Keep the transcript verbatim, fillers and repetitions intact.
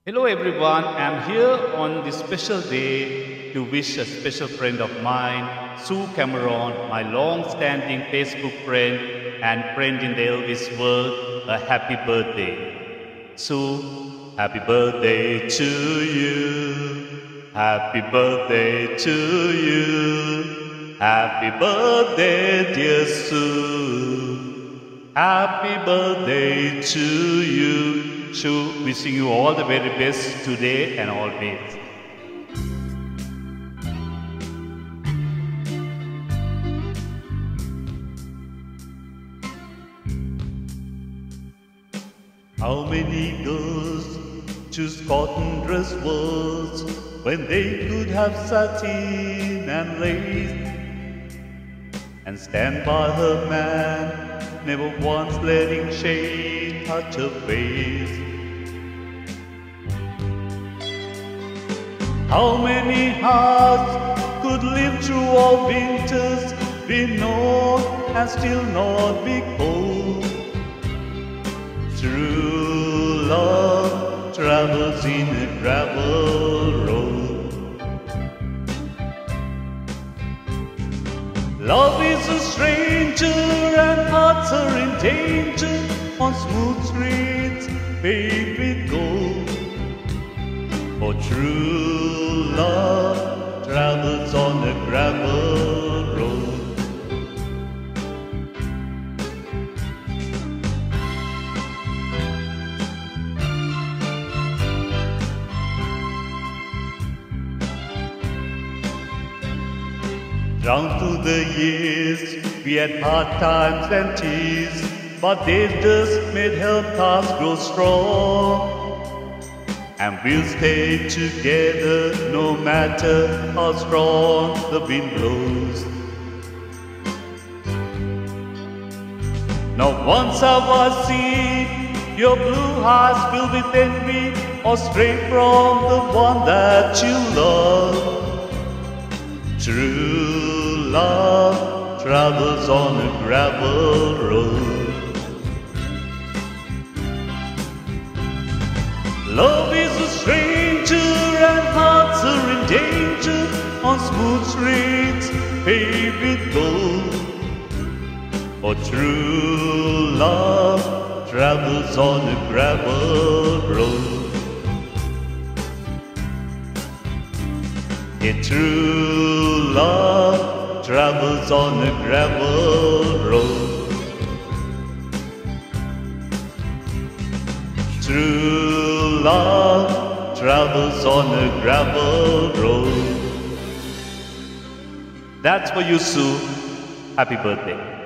Hello everyone, I'm here on this special day to wish a special friend of mine, Sue Cameron, my long-standing Facebook friend and friend in the Elvis world, a happy birthday. Sue, happy birthday to you. Happy birthday to you. Happy birthday, dear Sue. Happy birthday to you. Sue, wishing you all the very best today and always. How many girls choose cotton dress words when they could have satin and lace, and stand by her man, never once letting shade touch her face? How many hearts could live through all winters, be known and still not be cold? True love travels in a gravel road. Love is a stranger and hearts are in danger on smooth streets paved with gold. For true love travels on a gravel road. Down through the years, we had hard times and tears, but they've just made help us grow strong. And we'll stay together no matter how strong the wind blows. Not once have I seen your blue eyes filled with envy or stray from the one that you love. True love travels on a gravel road. Love is a stranger and hearts are in danger on smooth streets paved with gold. For true love travels on a gravel road. Yeah, true love travels on a gravel road. True love travels on a gravel road. That's for you, Sue. Happy birthday.